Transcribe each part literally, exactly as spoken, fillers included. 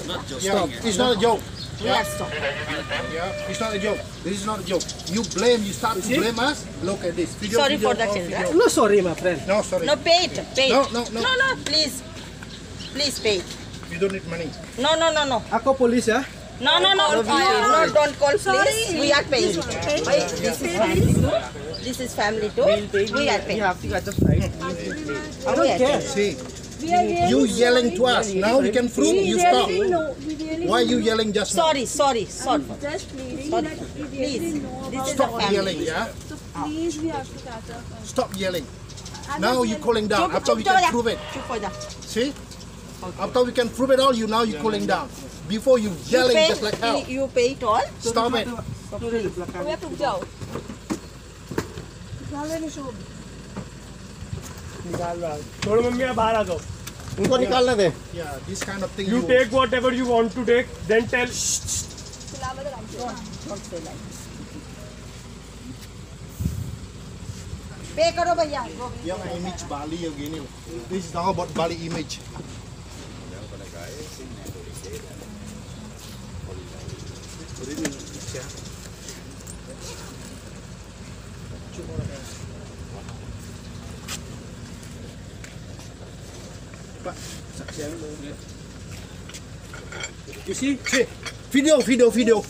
Yeah, it's not a joke. Relax, stop. Yeah, it's not a joke. This is not a joke. You blame, you start to blame us. Look at this. Video, Sorry video, for the oh, children. video. I'm not sorry, my friend. No, sorry. No, pay it. Pay it. No, no, no. No, no, please. Please pay it. You don't need money. No, no, no, no. Ako police, ya? No, no, no. No, don't call police. We are paying. Wait, this is family too. This is family too. We are paying. You have to get the flight. I don't care. See, you yelling to us. Now we can prove you stop. Why you yelling just now? Sorry, sorry, sorry. Just pleading Sorry. that we Please. really know This about is a Stop family. yelling, yeah? So please we have to catch up. Stop yelling. I'm Now not you yelling. cooling down. Chup, After we chup, can chup, prove it. Chup ho ja. See? After we can prove it all, you now you cooling down. Before you You yelling pay, just like hell. you pay it all. Stop it. We have to go. छोड़ो mummy आप बाहर आ जाओ उनको निकालने दे. Yeah, this kind of thing you take whatever you want to take then tell Pay karo भैया. Yang image Bali again. This is now about Bali image. You see? See, video, video, video.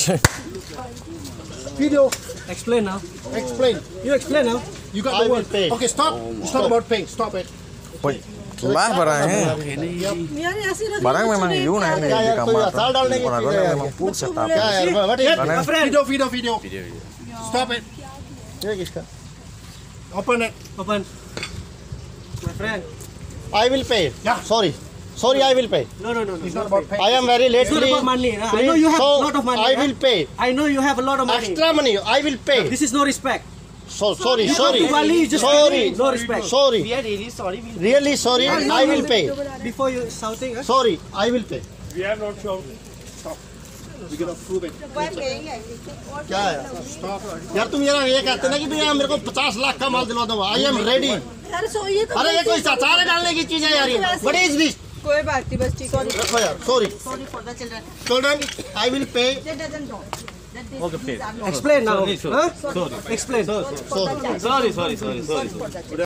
Video. Explain now. Explain. You explain now. You got I the will word. pay. Okay, stop. It's not about paying. Stop it. Lah barangnya, barang memang you naik nih di kamar. Orang-orang memang full setup. My friend. Video, video, video. Stop it. ये किसका? Open it. Open. My friend. I will pay. Yeah. Sorry. Sorry, I will pay. No, no, no, no. It's not about paying. I am very late. It's not about money. I know you have So, a lot of money. I huh? will pay. I know you have a lot of money. Extra money, I will pay. This is no respect. So, sorry, You sorry. come to Bali, you just Sorry. no respect. Sorry. We are really sorry. We- Really sorry, I will pay. Before you shouting, huh? Sorry, I will pay. we are not sure We're gonna prove it. Why paying है? क्या है? यार तुम यार ये कहते ना कि भैया मेरे को पचास लाख का माल दिलवा दो. I am ready. यार सो ये तो अरे ये कोई चारे डालने की चीज है यार ये. What is this? कोई बात नहीं बस ठीक है. रखो यार. Sorry. Sorry for the children. Children, I will pay. That doesn't know. That this, Okay, these are not. Explain now. Huh? Explain. For the child. Sorry, sorry, sorry, sorry.